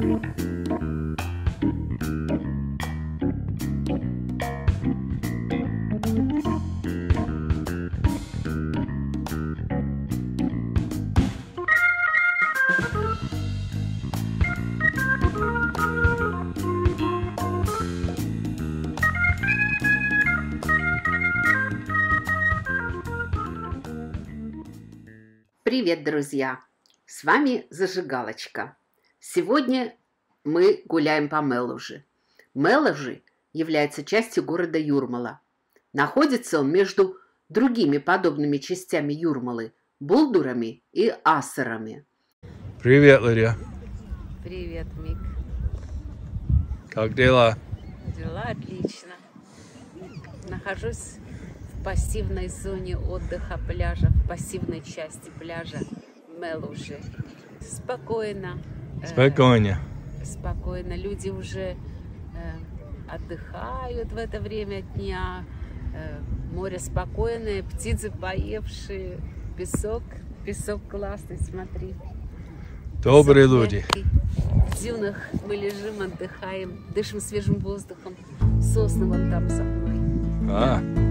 Привет, друзья! С вами Зажигалочка. Сегодня мы гуляем по Мелужи. Мелужи является частью города Юрмала. Находится он между другими подобными частями Юрмалы – Булдурами и Асарами. Привет, Лидия. Привет, Мик. Как дела? Дела отлично. Нахожусь в пассивной зоне отдыха пляжа, в пассивной части пляжа Мелужи. Спокойно. Спокойно. Спокойно. Люди уже отдыхают в это время дня. Море спокойное, птицы поевшие, песок классный, смотри. Добрые люди. В дюнах мы лежим, отдыхаем, дышим свежим воздухом. Сосны вон там за мной.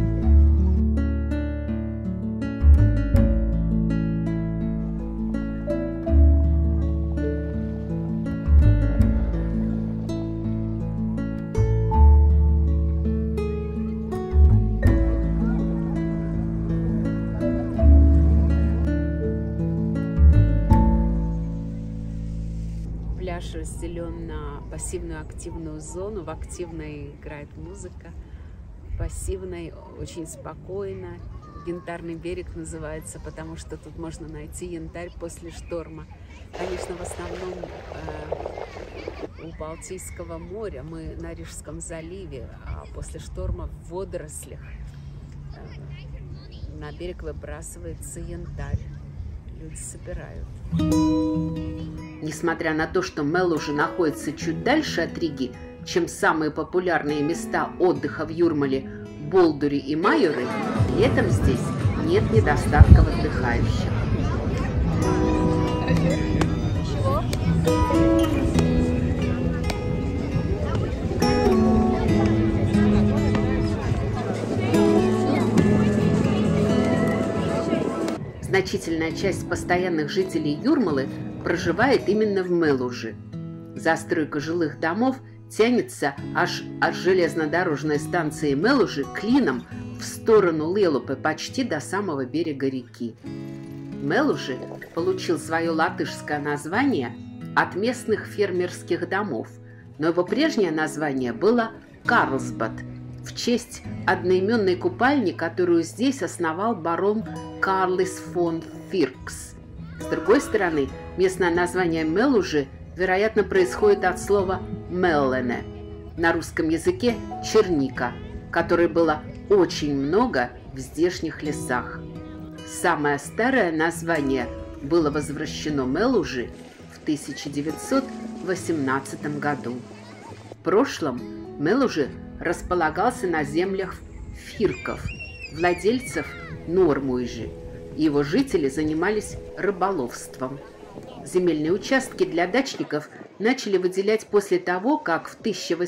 Пляж разделен на пассивную и активную зону. В активной играет музыка, в пассивной очень спокойно. Янтарный берег называется, потому что тут можно найти янтарь после шторма. Конечно, в основном у Балтийского моря, мы на Рижском заливе, а после шторма в водорослях на берег выбрасывается янтарь. Люди собирают. Несмотря на то, что Мелужи находится чуть дальше от Риги, чем самые популярные места отдыха в Юрмале – Болдури и Майори, летом здесь нет недостатка в отдыхающих. Значительная часть постоянных жителей Юрмалы проживает именно в Мелужи. Застройка жилых домов тянется аж от железнодорожной станции Мелужи клином в сторону Лелупы почти до самого берега реки. Мелужи получил свое латышское название от местных фермерских домов, но его прежнее название было Карлсбад в честь одноименной купальни, которую здесь основал барон Карлис фон Фиркс. С другой стороны, местное название Мелужи, вероятно, происходит от слова «меллене», на русском языке «черника», которой было очень много в здешних лесах. Самое старое название было возвращено Мелужи в 1918 году. В прошлом Мелужи располагался на землях фирков, владельцев Нормуйжи. Его жители занимались рыболовством. Земельные участки для дачников начали выделять после того, как в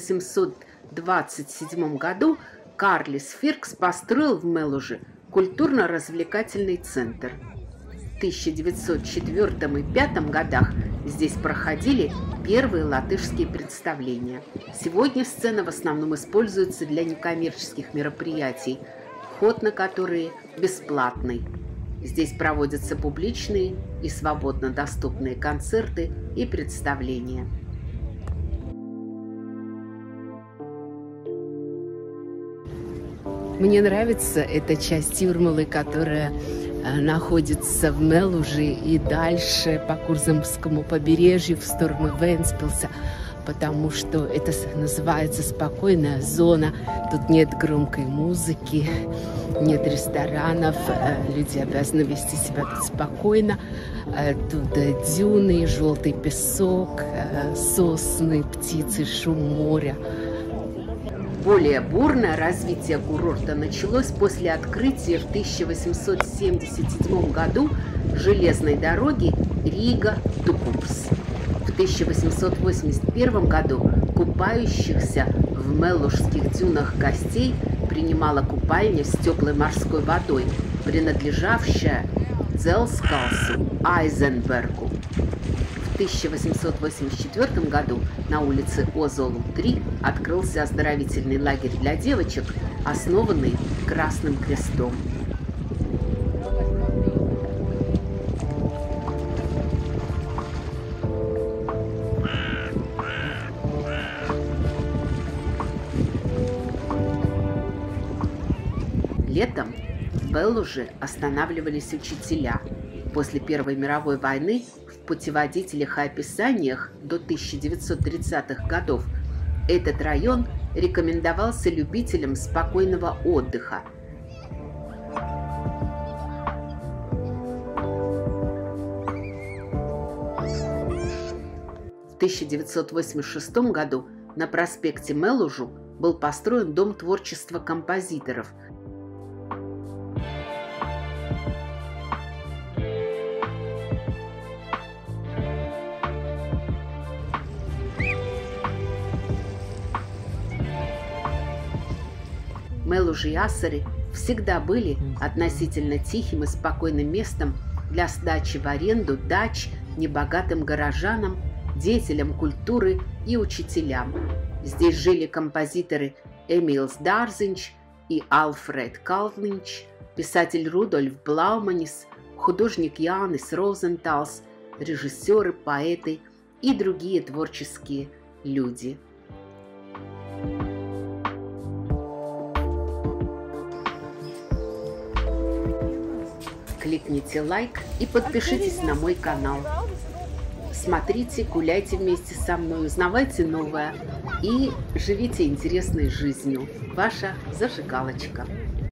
1827 году Карлис Фиркс построил в Мелуже культурно-развлекательный центр. В 1904 и 1905 годах здесь проходили первые латышские представления. Сегодня сцена в основном используется для некоммерческих мероприятий, вход на которые бесплатный. Здесь проводятся публичные и свободно доступные концерты и представления. Мне нравится эта часть Юрмалы, которая находится в Мелуже и дальше по Курзамскому побережью в сторону Вентспилса, потому что это называется спокойная зона. Тут нет громкой музыки, нет ресторанов, люди обязаны вести себя тут спокойно. Тут дюны, желтый песок, сосны, птицы, шум моря. Более бурное развитие курорта началось после открытия в 1877 году железной дороги Рига-Tukums. В В 1881 году купающихся в меллужских дюнах гостей принимала купальня с теплой морской водой, принадлежавшая Дзелскалсу Айзенбергу. В 1884 году на улице Озолу-3 открылся оздоровительный лагерь для девочек, основанный Красным Крестом. Летом в Меллуже останавливались учителя. После Первой мировой войны в путеводителях и описаниях до 1930-х годов этот район рекомендовался любителям спокойного отдыха. В 1986 году на проспекте Меллужу был построен Дом творчества композиторов. Меллужи и Ассари всегда были относительно тихим и спокойным местом для сдачи в аренду дач небогатым горожанам, деятелям культуры и учителям. Здесь жили композиторы Эмилс Дарзинч и Альфред Калвинч, писатель Рудольф Блауманис, художник Янис Розенталс, режиссеры, поэты и другие творческие люди. Кликните лайк и подпишитесь на мой канал. Смотрите, гуляйте вместе со мной, узнавайте новое и живите интересной жизнью. Ваша зажигалочка.